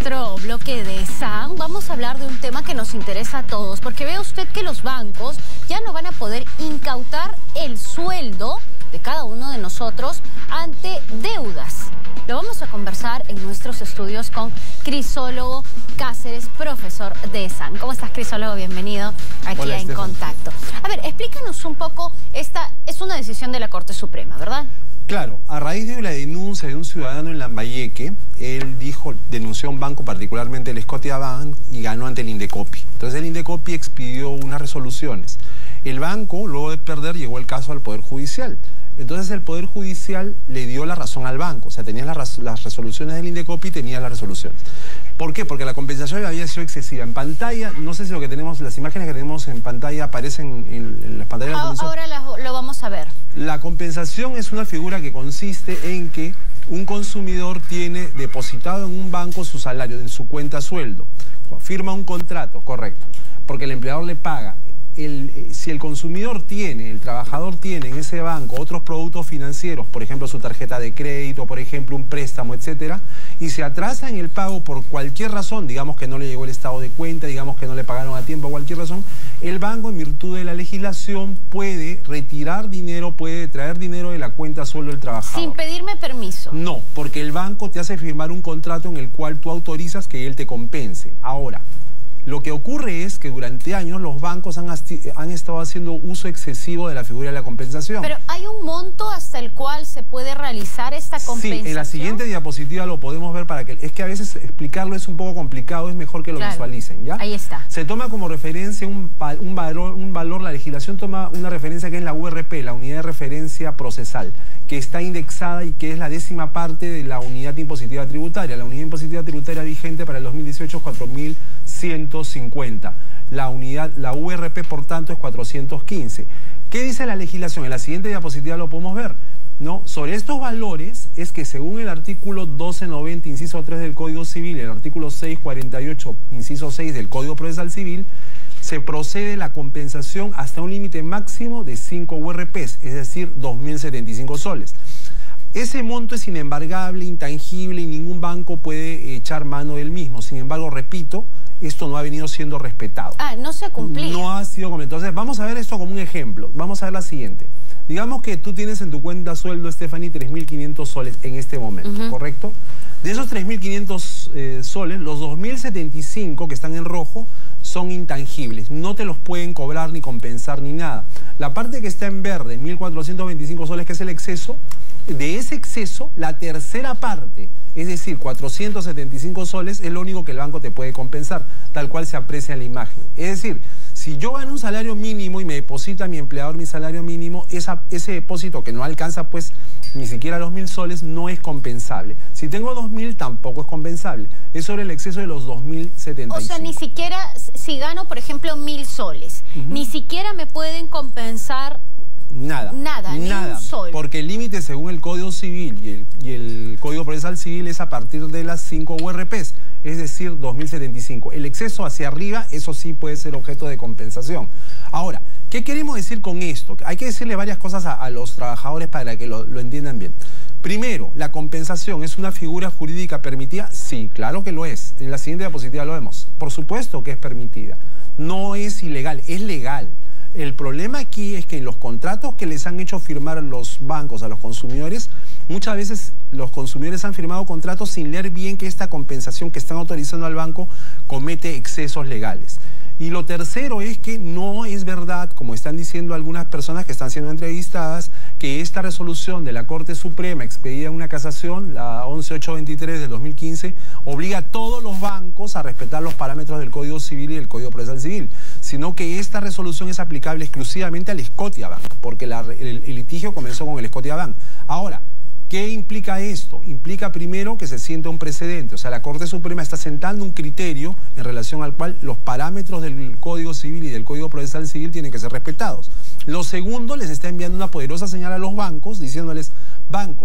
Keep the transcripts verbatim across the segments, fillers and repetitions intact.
nuestro bloque de S A N vamos a hablar de un tema que nos interesa a todos, porque vea usted que los bancos ya no van a poder incautar el sueldo de cada uno de nosotros ante deudas. Lo vamos a conversar en nuestros estudios con Crisólogo Cáceres, profesor de S A N. ¿Cómo estás, Crisólogo? Bienvenido aquí Hola, a En Estefan. Contacto. A ver, explícanos un poco, esta es una decisión de la Corte Suprema, ¿verdad? Claro, a raíz de la denuncia de un ciudadano en Lambayeque, él dijo, denunció a un banco, particularmente el Scotiabank, y ganó ante el Indecopi. Entonces el Indecopi expidió unas resoluciones. El banco, luego de perder, llegó el caso al Poder Judicial. Entonces el Poder Judicial le dio la razón al banco. O sea, tenías las, las resoluciones del Indecopi y tenías las resoluciones. ¿Por qué? Porque la compensación había sido excesiva. En pantalla, no sé si lo que tenemos, las imágenes que tenemos en pantalla aparecen en, en las pantallas de la comisión. Ahora las, lo vamos a ver. La compensación es una figura que consiste en que un consumidor tiene depositado en un banco su salario, en su cuenta sueldo. Firma un contrato, correcto, porque el empleador le paga. El, si el consumidor tiene, el trabajador tiene en ese banco otros productos financieros, por ejemplo su tarjeta de crédito, por ejemplo un préstamo, etcétera, y se atrasa en el pago por cualquier razón, digamos que no le llegó el estado de cuenta, digamos que no le pagaron a tiempo, cualquier razón, el banco, en virtud de la legislación, puede retirar dinero, puede traer dinero de la cuenta sueldo del trabajador. Sin pedirme permiso. No, porque el banco te hace firmar un contrato en el cual tú autorizas que él te compense. Ahora, lo que ocurre es que durante años los bancos han, han estado haciendo uso excesivo de la figura de la compensación. Pero ¿hay un monto hasta el cual se puede realizar esta compensación? Sí, en la siguiente diapositiva lo podemos ver para que... Es que a veces explicarlo es un poco complicado, es mejor que lo claro. visualicen, ¿ya? Ahí está. Se toma como referencia un, un, valor, un valor, la legislación toma una referencia que es la U R P, la Unidad de Referencia Procesal, que está indexada y que es la décima parte de la Unidad Impositiva Tributaria. La Unidad Impositiva Tributaria vigente para el dos mil dieciocho es cuatro mil ciento cincuenta. La unidad, la U R P, por tanto, es cuatrocientos quince. ¿Qué dice la legislación? En la siguiente diapositiva lo podemos ver, ¿no? Sobre estos valores es que según el artículo doce noventa, inciso tres del Código Civil, el artículo seiscientos cuarenta y ocho, inciso seis del Código Procesal Civil, se procede la compensación hasta un límite máximo de cinco U R Ps, es decir, dos mil setenta y cinco soles. Ese monto es inembargable, intangible y ningún banco puede echar mano del mismo. Sin embargo, repito, esto no ha venido siendo respetado. Ah, no se cumplía. No ha sido cumplido. Entonces, vamos a ver esto como un ejemplo. Vamos a ver la siguiente. Digamos que tú tienes en tu cuenta sueldo, Stephanie, tres mil quinientos soles en este momento, uh-huh. ¿correcto? De esos tres mil quinientos eh, soles, los dos mil setenta y cinco que están en rojo son intangibles. No te los pueden cobrar ni compensar ni nada. La parte que está en verde, mil cuatrocientos veinticinco soles, que es el exceso, de ese exceso, la tercera parte, es decir, cuatrocientos setenta y cinco soles, es lo único que el banco te puede compensar, tal cual se aprecia en la imagen. Es decir, si yo gano un salario mínimo y me deposita mi empleador mi salario mínimo, esa, ese depósito que no alcanza pues ni siquiera los mil soles no es compensable. Si tengo dos mil tampoco es compensable. Es sobre el exceso de los dos mil setenta y cinco. O sea, ni siquiera, si gano por ejemplo mil soles, uh-huh. ni siquiera me pueden compensar Nada, nada, ni nada, un sol. Porque el límite según el Código Civil y el, y el Código Procesal Civil es a partir de las cinco U R Ps, es decir, dos mil setenta y cinco. El exceso hacia arriba, eso sí puede ser objeto de compensación. Ahora, ¿qué queremos decir con esto? Hay que decirle varias cosas a, a los trabajadores para que lo, lo entiendan bien. Primero, ¿la compensación es una figura jurídica permitida? Sí, claro que lo es. En la siguiente diapositiva lo vemos. Por supuesto que es permitida. No es ilegal, es legal. El problema aquí es que en los contratos que les han hecho firmar los bancos a los consumidores, muchas veces los consumidores han firmado contratos sin leer bien que esta compensación que están autorizando al banco comete excesos legales. Y lo tercero es que no es verdad, como están diciendo algunas personas que están siendo entrevistadas, que esta resolución de la Corte Suprema expedida en una casación, la once mil ochocientos veintitrés del dos mil quince, obliga a todos los bancos a respetar los parámetros del Código Civil y del Código Procesal Civil, sino que esta resolución es aplicable exclusivamente al Scotiabank, porque la, el, el litigio comenzó con el Scotiabank. Ahora, ¿qué implica esto? Implica primero que se sienta un precedente, o sea, la Corte Suprema está sentando un criterio en relación al cual los parámetros del Código Civil y del Código Procesal Civil tienen que ser respetados. Lo segundo, les está enviando una poderosa señal a los bancos, diciéndoles, bancos,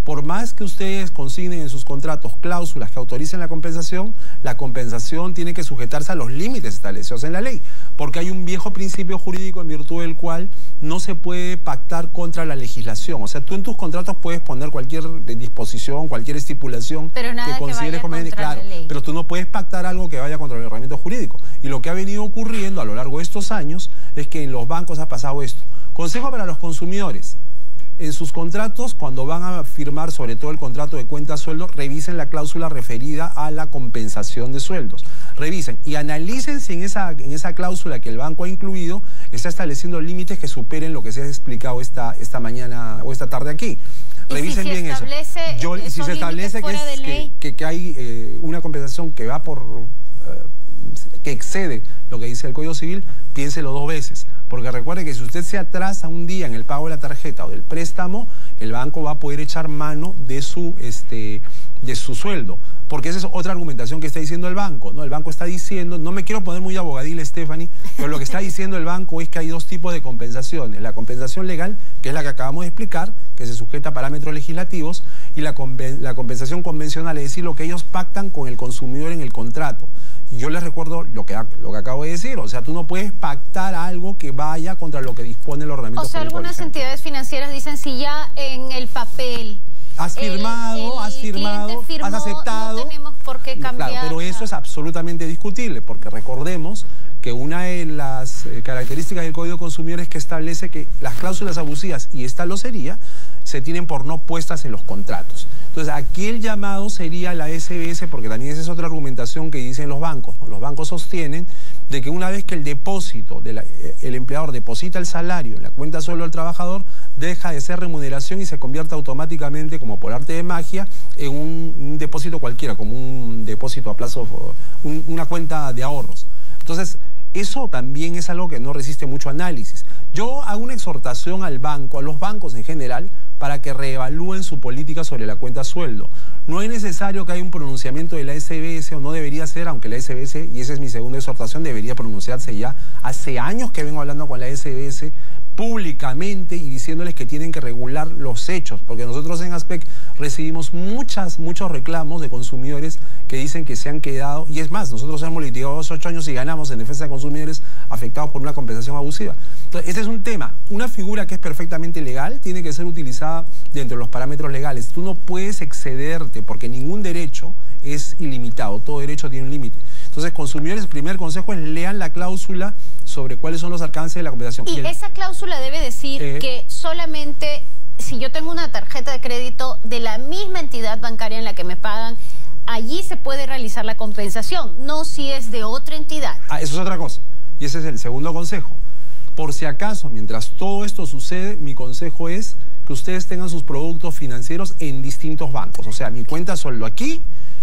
por más que ustedes consignen en sus contratos cláusulas que autoricen la compensación, la compensación tiene que sujetarse a los límites establecidos en la ley, porque hay un viejo principio jurídico en virtud del cual no se puede pactar contra la legislación. O sea, tú en tus contratos puedes poner cualquier disposición, cualquier estipulación pero nada que consideres conveniente, claro, pero tú no puedes pactar algo que vaya contra el ordenamiento jurídico. Y lo que ha venido ocurriendo a lo largo de estos años es que en los bancos ha pasado esto. Consejo para los consumidores: en sus contratos, cuando van a firmar, sobre todo el contrato de cuenta sueldo, revisen la cláusula referida a la compensación de sueldos. Revisen y analicen si en esa, en esa cláusula que el banco ha incluido está estableciendo límites que superen lo que se ha explicado esta, esta mañana o esta tarde aquí. Revisen si bien eso. Yo, si se establece que, es, que, que, que hay eh, una compensación que va por... Eh, que excede lo que dice el Código Civil, piénselo dos veces. Porque recuerde que si usted se atrasa un día en el pago de la tarjeta o del préstamo, el banco va a poder echar mano de su, este, de su sueldo. Porque esa es otra argumentación que está diciendo el banco, ¿no? El banco está diciendo, no me quiero poner muy abogadil, Stephanie, pero lo que está diciendo el banco es que hay dos tipos de compensaciones. La compensación legal, que es la que acabamos de explicar, que se sujeta a parámetros legislativos, y la, la compensación convencional, es decir, lo que ellos pactan con el consumidor en el contrato. Y yo les recuerdo lo que, lo que acabo de decir, o sea, tú no puedes pactar algo que vaya contra lo que dispone el ordenamiento jurídico. O sea, algunas entidades financieras dicen, si ya en el papel has firmado, el, el has firmado, firmó, has aceptado, no tenemos por qué cambiar. Claro, pero eso es absolutamente discutible, porque recordemos que una de las eh, características del Código Consumidor es que establece que las cláusulas abusivas, y esta lo sería, se tienen por no puestas en los contratos. Entonces, aquí el llamado sería la S B S, porque también esa es otra argumentación que dicen los bancos, ¿no? Los bancos sostienen de que una vez que el depósito, de la, el empleador deposita el salario en la cuenta sueldo del trabajador, deja de ser remuneración y se convierte automáticamente, como por arte de magia, en un, un depósito cualquiera, como un depósito a plazo, un, una cuenta de ahorros. Entonces, eso también es algo que no resiste mucho análisis. Yo hago una exhortación al banco, a los bancos en general, para que reevalúen su política sobre la cuenta sueldo. No es necesario que haya un pronunciamiento de la S B S, o no debería ser, aunque la S B S, y esa es mi segunda exhortación, debería pronunciarse ya. Hace años que vengo hablando con la S B S públicamente y diciéndoles que tienen que regular los hechos, porque nosotros en Aspect recibimos muchas, muchos reclamos de consumidores que dicen que se han quedado, y es más, nosotros hemos litigado hace ocho años y ganamos en defensa de consumidores afectados por una compensación abusiva. Entonces, este es un tema, una figura que es perfectamente legal, tiene que ser utilizada dentro de los parámetros legales. Tú no puedes excederte, porque ningún derecho es ilimitado, todo derecho tiene un límite. Entonces, consumidores, el primer consejo es lean la cláusula sobre cuáles son los alcances de la compensación. Y, y el, esa cláusula debe decir eh, que solamente si yo tengo una tarjeta de crédito de la misma entidad bancaria en la que me pagan, allí se puede realizar la compensación, no si es de otra entidad. Ah, eso es otra cosa. Y ese es el segundo consejo. Por si acaso, mientras todo esto sucede, mi consejo es que ustedes tengan sus productos financieros en distintos bancos. O sea, mi cuenta sueldo aquí,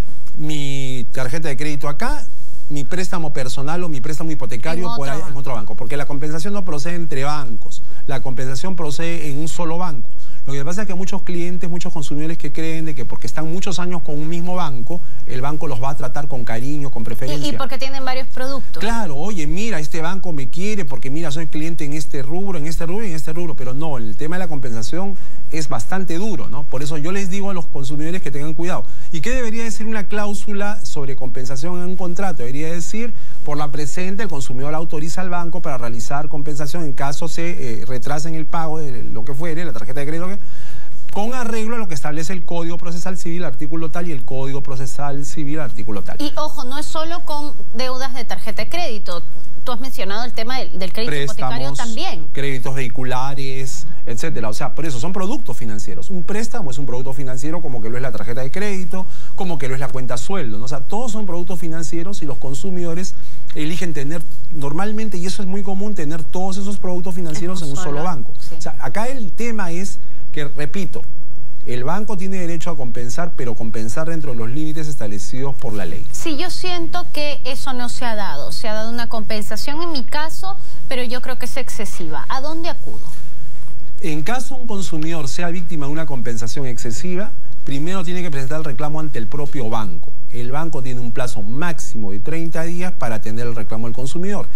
mi tarjeta de crédito acá, mi préstamo personal o mi préstamo hipotecario en, por ahí, en otro banco. Porque la compensación no procede entre bancos, la compensación procede en un solo banco. Lo que pasa es que muchos clientes, muchos consumidores que creen de que porque están muchos años con un mismo banco, el banco los va a tratar con cariño, con preferencia. Y, y porque tienen varios productos. Claro, oye, mira, este banco me quiere porque mira, soy cliente en este rubro, en este rubro y en este rubro. Pero no, el tema de la compensación es bastante duro, ¿no? Por eso yo les digo a los consumidores que tengan cuidado. ¿Y qué debería decir una cláusula sobre compensación en un contrato? Debería decir, por la presente, el consumidor autoriza al banco para realizar compensación en caso se eh, retrasen el pago de lo que fuere, la tarjeta de crédito, con arreglo a lo que establece el Código Procesal Civil, artículo tal, y el Código Procesal Civil, artículo tal. Y ojo, no es solo con deudas de tarjeta de crédito. Tú has mencionado el tema del, del crédito Préstamos, hipotecario también. Créditos vehiculares, etcétera. O sea, por eso son productos financieros. Un préstamo es un producto financiero como que lo es la tarjeta de crédito, como que lo es la cuenta sueldo, ¿no? O sea, todos son productos financieros y los consumidores eligen tener, normalmente, y eso es muy común, tener todos esos productos financieros en un solo, solo banco. Sí. O sea, acá el tema es que, repito, el banco tiene derecho a compensar, pero compensar dentro de los límites establecidos por la ley. Sí, yo siento que eso no se ha dado. Se ha dado una compensación en mi caso, pero yo creo que es excesiva. ¿A dónde acudo? En caso un consumidor sea víctima de una compensación excesiva, primero tiene que presentar el reclamo ante el propio banco. El banco tiene un plazo máximo de treinta días para atender el reclamo del consumidor.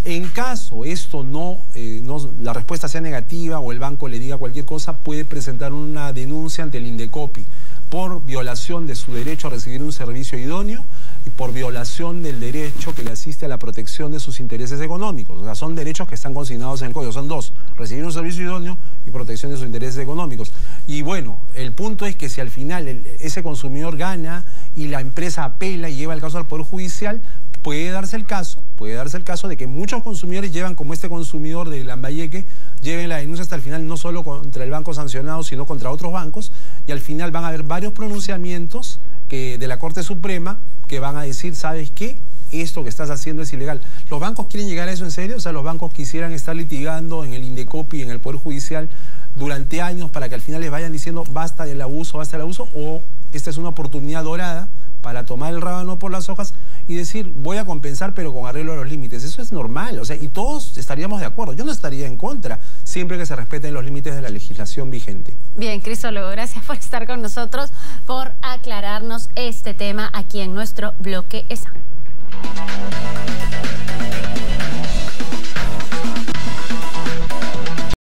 En caso esto no, eh, no, la respuesta sea negativa o el banco le diga cualquier cosa, puede presentar una denuncia ante el Indecopi por violación de su derecho a recibir un servicio idóneo y por violación del derecho que le asiste a la protección de sus intereses económicos. O sea, son derechos que están consignados en el código, son dos: recibir un servicio idóneo y protección de sus intereses económicos. Y bueno, el punto es que si al final el, ese consumidor gana y la empresa apela y lleva el caso al Poder Judicial, puede darse el caso, puede darse el caso de que muchos consumidores llevan, como este consumidor de Lambayeque, lleven la denuncia hasta el final, no solo contra el banco sancionado, sino contra otros bancos, y al final van a haber varios pronunciamientos que, de la Corte Suprema, que van a decir, ¿sabes qué? Esto que estás haciendo es ilegal. ¿Los bancos quieren llegar a eso en serio? O sea, los bancos quisieran estar litigando en el Indecopi, en el Poder Judicial, durante años para que al final les vayan diciendo basta del abuso, basta del abuso, o esta es una oportunidad dorada para tomar el rábano por las hojas y decir, voy a compensar pero con arreglo a los límites. Eso es normal, o sea, y todos estaríamos de acuerdo. Yo no estaría en contra, siempre que se respeten los límites de la legislación vigente. Bien, Crisólogo, gracias por estar con nosotros, por aclararnos este tema aquí en nuestro bloque ESAN.